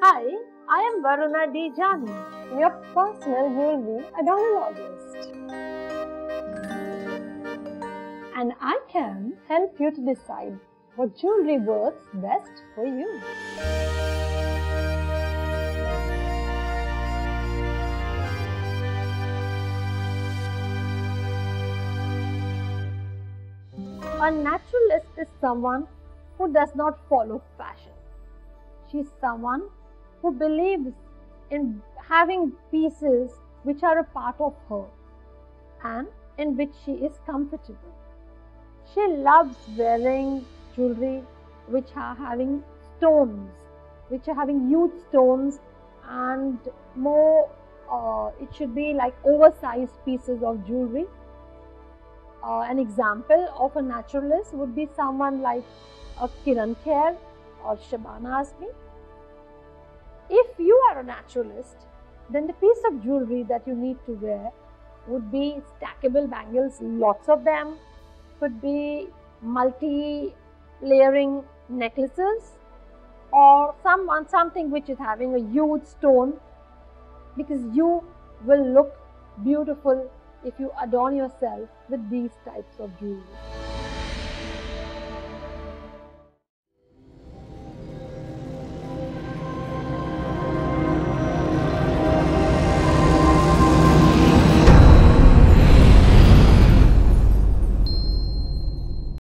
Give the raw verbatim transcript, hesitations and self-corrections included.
Hi, I am Varuna D. Jani, your personal jewelry adorologist. And I can help you to decide what jewelry works best for you. A naturalist is someone who does not follow fashion. She is someone who believes in having pieces which are a part of her and in which she is comfortable. She loves wearing jewelry which are having stones, which are having huge stones and more, uh, it should be like oversized pieces of jewelry. Uh, an example of a naturalist would be someone like a Kiran Kher or Shabana Azmi. If you are a naturalist, then the piece of jewelry that you need to wear would be stackable bangles, lots of them, could be multi-layering necklaces, or someone something which is having a huge stone, because you will look beautiful if you adorn yourself with these types of jewelry.